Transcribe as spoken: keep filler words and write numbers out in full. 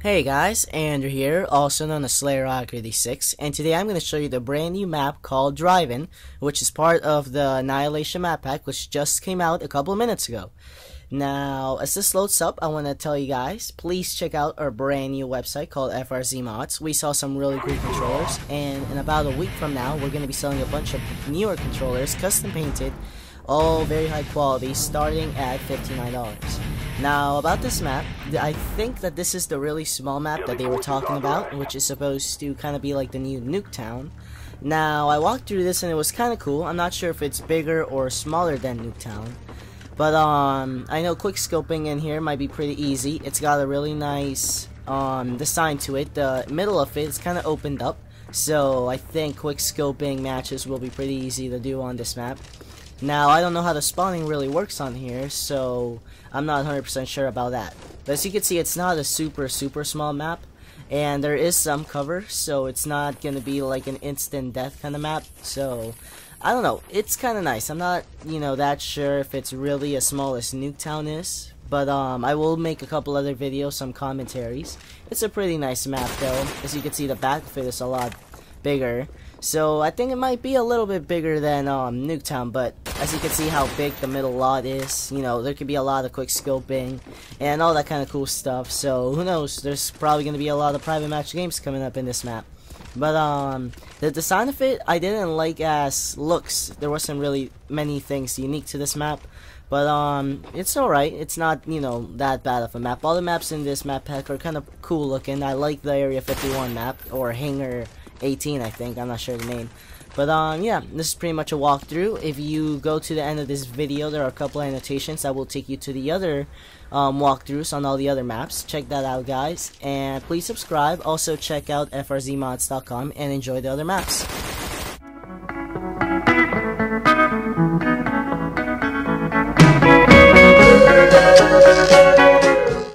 Hey guys, Andrew here, also known as Slayer thirty-six, and today I'm going to show you the brand new map called Drive-In, which is part of the Annihilation map pack, which just came out a couple of minutes ago. Now, as this loads up, I want to tell you guys, please check out our brand new website called F R Z Mods. We saw some really cool controllers, and in about a week from now, we're going to be selling a bunch of newer controllers, custom painted, all very high quality, starting at fifty-nine dollars. Now, about this map, I think that this is the really small map that they were talking about, which is supposed to kind of be like the new Nuketown. Now, I walked through this and it was kind of cool. I'm not sure if it's bigger or smaller than Nuketown, but um, I know quick scoping in here might be pretty easy. It's got a really nice um, design to it. The middle of it is kind of opened up, so I think quick scoping matches will be pretty easy to do on this map. Now, I don't know how the spawning really works on here, so I'm not one hundred percent sure about that. But as you can see, it's not a super, super small map, and there is some cover, so it's not going to be like an instant death kind of map. So, I don't know. It's kind of nice. I'm not, you know, that sure if it's really as small as Nuketown is, but um, I will make a couple other videos, some commentaries. It's a pretty nice map, though. As you can see, the back of it is a lot bigger. So I think it might be a little bit bigger than um, Nuketown, but as you can see how big the middle lot is, you know, there could be a lot of quick scoping and all that kind of cool stuff. So who knows, there's probably going to be a lot of private match games coming up in this map. But um, the design of it, I didn't like as looks. There wasn't really many things unique to this map. But um, it's alright. It's not, you know, that bad of a map. All the maps in this map pack are kind of cool looking. I like the Area fifty-one map, or Hangar eighteen, I think. I'm not sure the name. But um, yeah, this is pretty much a walkthrough. If you go to the end of this video, there are a couple of annotations that will take you to the other um, walkthroughs on all the other maps. Check that out, guys. And please subscribe. Also, check out F R Z mods dot com and enjoy the other maps. Thank you.